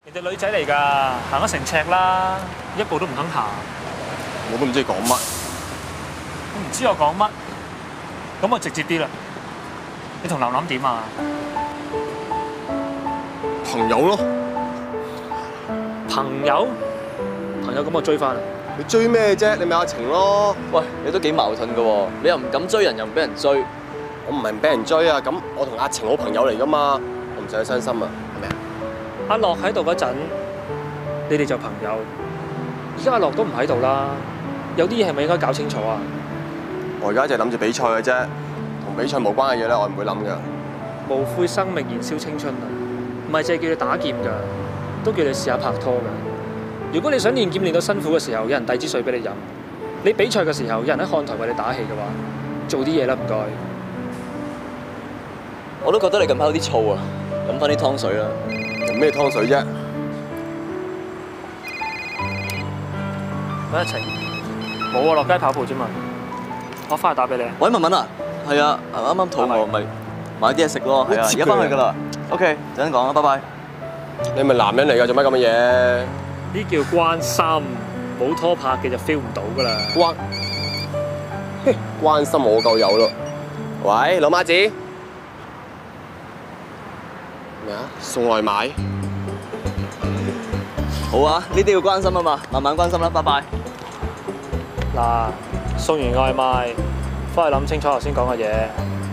人哋女仔嚟㗎，行咗成尺啦，一步都唔肯行。 我都唔知你講乜。 我唔知我講乜，咁我直接啲啦。你同琳琳點啊？ 朋友咯。 朋友？朋友咁我追翻啦。 你追咩啫？你咪阿晴咯。 喂，你都幾矛盾㗎喎，你又唔敢追人，又唔俾人追。 我唔係唔俾人追啊，咁我同阿晴好朋友嚟㗎嘛，我唔使佢傷心啊，係咪啊？ 阿樂喺度嗰陣，你哋就朋友。而家阿樂都唔喺度啦，有啲嘢係咪應該搞清楚啊？ 我而家就係諗住比賽嘅啫，同比賽無關嘅嘢咧，我唔會諗㗎。 無悔生命，燃燒青春啊！唔係淨係叫你打劍㗎，都叫你試下拍拖㗎。如果你想練劍練到辛苦嘅時候，有人遞支水俾你飲；你比賽嘅時候，有人喺看台為你打氣嘅話，做啲嘢啦，唔該。 我都覺得你近排有啲燥啊，飲翻啲湯水啦。 飲咩湯水啫？ 喂，阿晴，冇啊，落街跑步啫嘛。我翻去打俾你。 喂，文文啊，係啊，啱啱肚餓，咪買啲嘢食咯。係啊，而家翻去㗎啦。OK，陣間講啦，拜拜。 你咪男人嚟㗎，做乜咁嘅嘢？ 呢叫關心，冇拖拍嘅就 feel 唔到㗎啦。 關心我夠有咯。喂，老媽子。咩啊？送外賣？ 好啊，呢啲要關心啊嘛，慢慢關心啦，拜拜。 嗱，送完外賣，翻去諗清楚頭先講嘅嘢。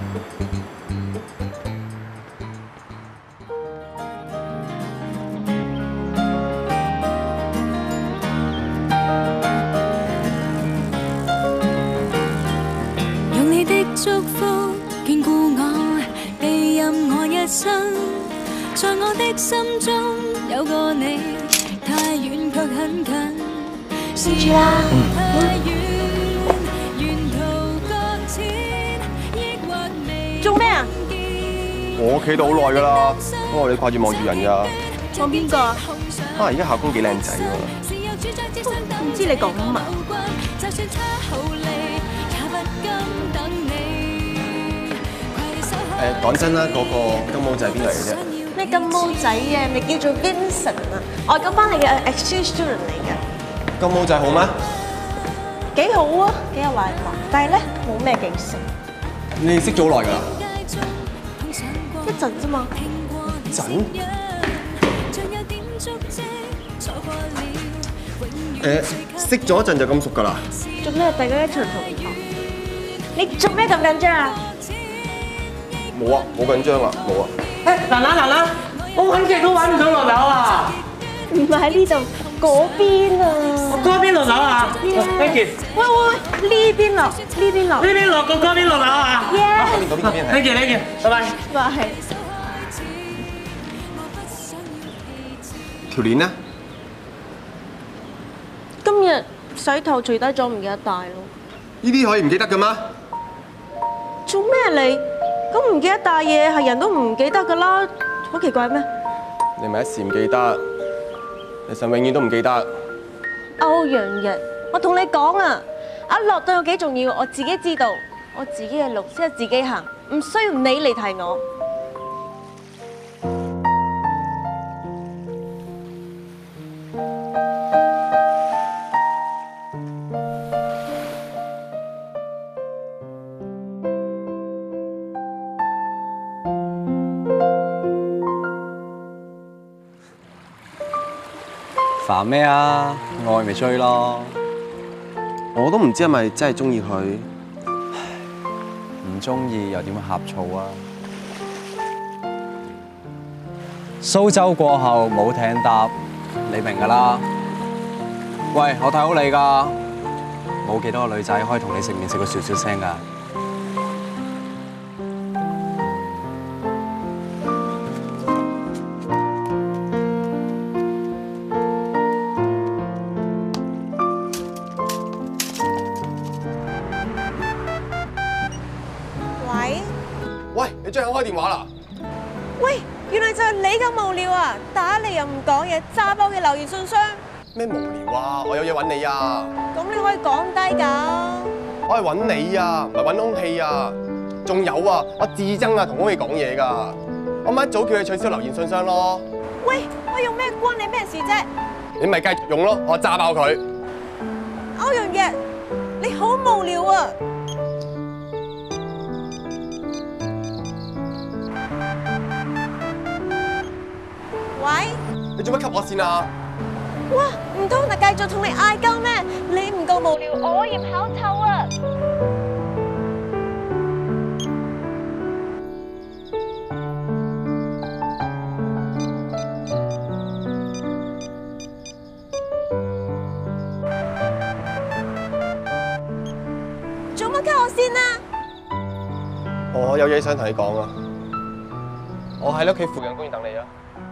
用你的祝福眷顧我，庇蔭我一生，在我的心中有個你，太遠卻很近。是啦， 做咩啊？ 我企到好耐㗎啦，不過你掛住望住人㗎。 望邊個啊？ 而家校工幾靚仔喎。 唔知你講乜？ 講真啦，嗰個金毛仔邊嚟嘅啫？ 咩金毛仔啊？咪叫做 Vincent 啊！我嗰班你嘅 exchange student 嚟嘅。 金毛仔好咩？ 幾好啊，幾有禮貌，但係咧冇咩記性。 你識咗好耐㗎啦？ 一陣啫嘛。 陣？識咗一陣就咁熟㗎啦？ 做咩大家一場同學？你做咩咁緊張啊？ 冇啊，冇緊張啊，冇啊。 嗱，我揾極都揾唔到落樓啊！ 唔係喺呢度，嗰邊啊。 嗰邊落樓啊 ？Thank you。 喂，呢邊落，呢邊落。 呢邊落個嗰邊落樓啊 Yeah。 Thank you，拜拜。 拜。 條鏈呢？ 今日洗頭除低咗，唔記得帶咯。 呢啲可以唔記得㗎嗎？ 做咩你？咁唔記得帶嘢係人都唔記得㗎啦，好奇怪咩？ 你咪一時唔記得，你實永遠都唔記得。 歐陽日，我同你講啊，阿樂對我幾重要，我自己知道，我自己嘅路先係自己行，唔需要你嚟提我。 煩咩啊？愛咪追咯。 我都唔知係咪真係中意佢， 唔中意又點會呷醋啊？蘇州過後冇艇搭，你明㗎啦。喂，我睇好你㗎，冇幾多個女仔可以同你食麵食到笑笑聲㗎。 喂，你最後開電話啦？ 喂，原來就係你咁無聊啊！打嚟又唔講嘢，炸爆嘅留言信箱。 咩無聊啊？我有嘢揾你啊！ 咁你可以講低㗎。 我係揾你啊，唔係揾空氣啊！仲有啊，我至憎啊同空氣講嘢㗎。我咪一早叫你取消留言信箱咯。 喂，我用咩關你咩事啫？ 你咪繼續用咯，我炸爆佢。 歐陽日，你好無聊啊！喂？ 你做乜吸我線啊？ 哇，唔通就繼續同你嗌交咩？你唔夠無聊，我要跑臭啊！做乜 cut 我線啊？ 我有嘢想同你講啊！我喺你屋企附近公園等你啊！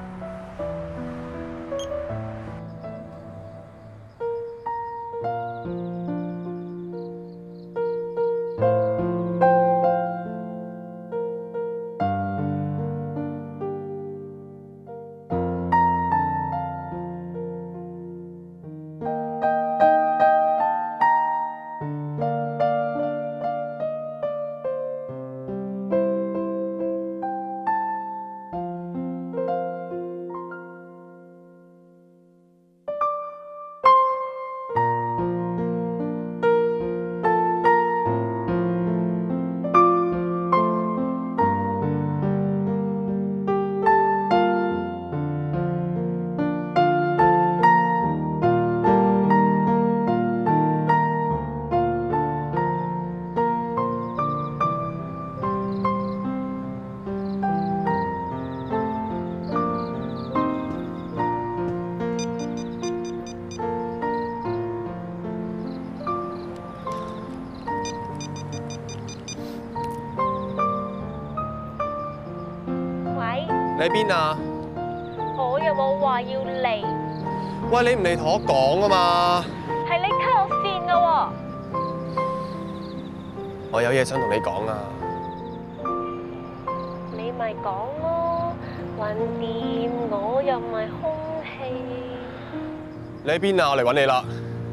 你喺邊啊？ 我又冇話要嚟。 喂，你唔嚟同我講啊嘛？ 係你 cut 我線噶喎。 我有嘢想同你講啊！ 你咪講咯，橫掂我又唔係空氣。 你喺邊啊？我嚟搵你啦！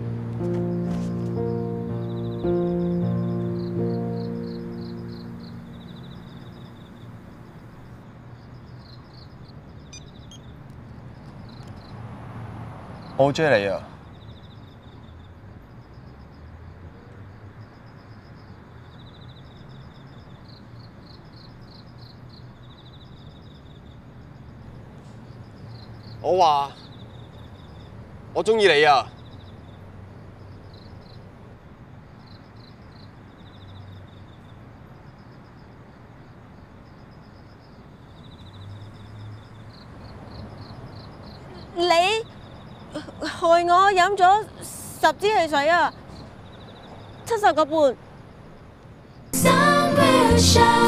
我好中意你啊！我話我中意你啊！ 你害我飲咗10支汽水啊，70個半。